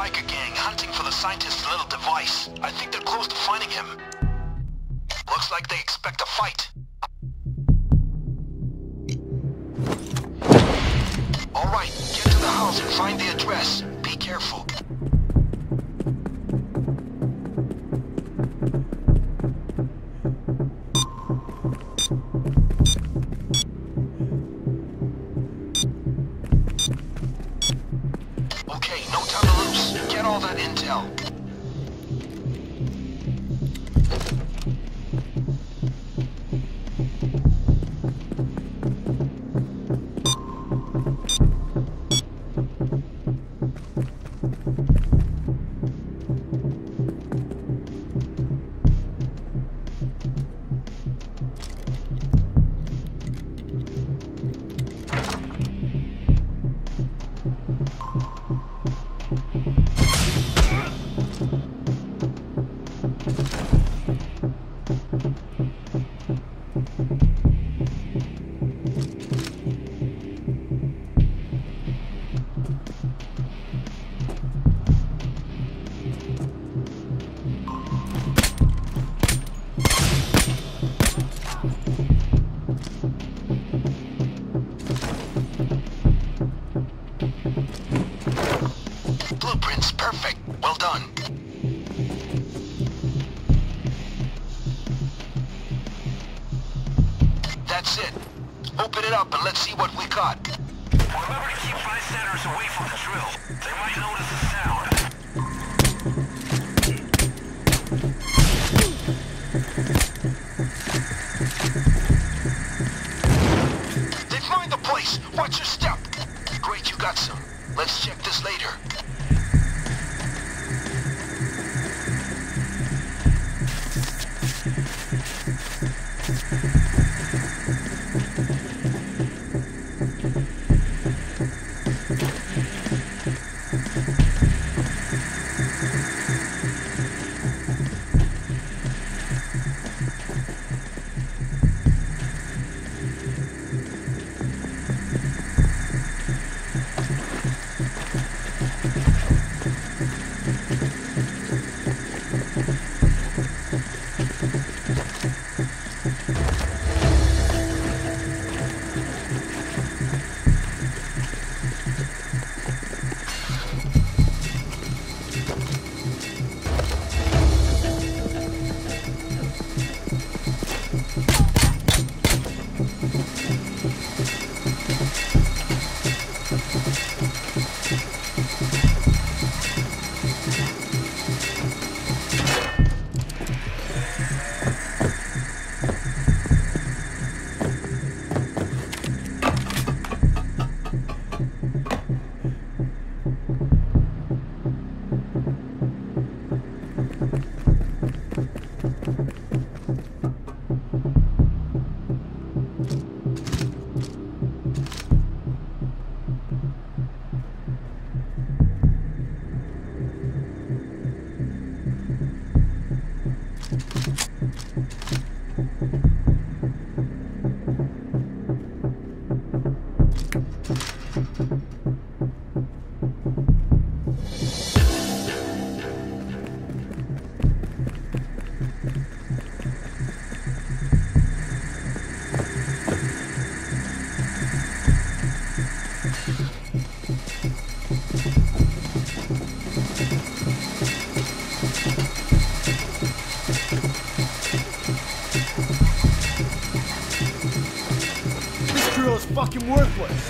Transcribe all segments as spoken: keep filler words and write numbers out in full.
biker gang hunting for the scientist's little device. I think they're close to finding him. Looks like they expect a fight. Alright, get to the house and find the address. Be careful. Okay, no time to lose. Get all that intel. Blueprints perfect. Well done. That's it. Open it up and let's see what we got. Remember to keep bystanders away from the drill. They might notice the sound. They've mined the place. Watch your step. Great, you got some. Let's check this later. This drill is fucking worthless.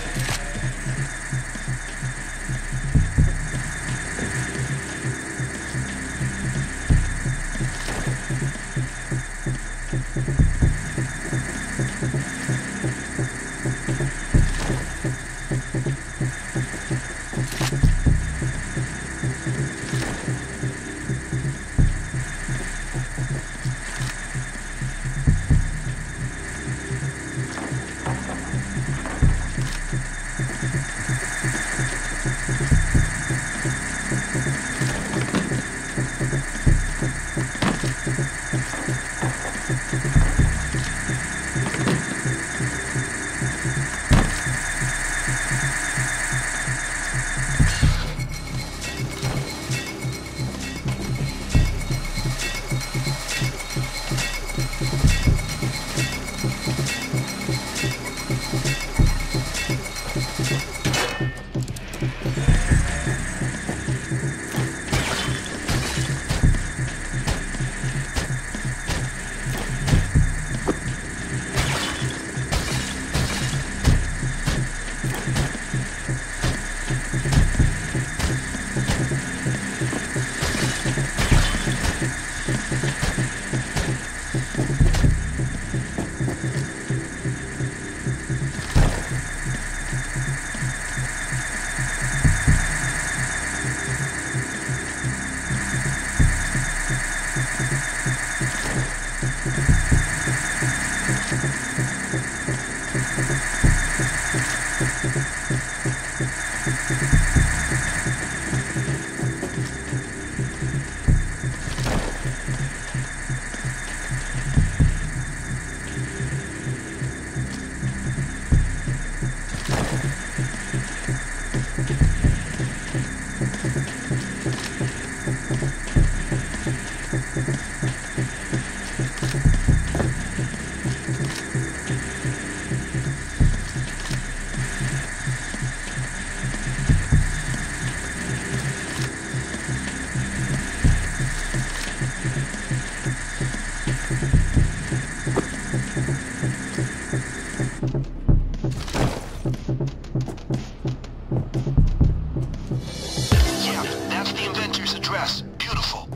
Yeah, that's the inventor's address. Beautiful.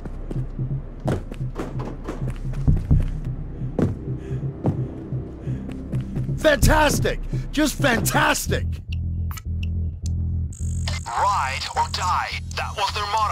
Fantastic! Just fantastic! Ride or die. That was their motto.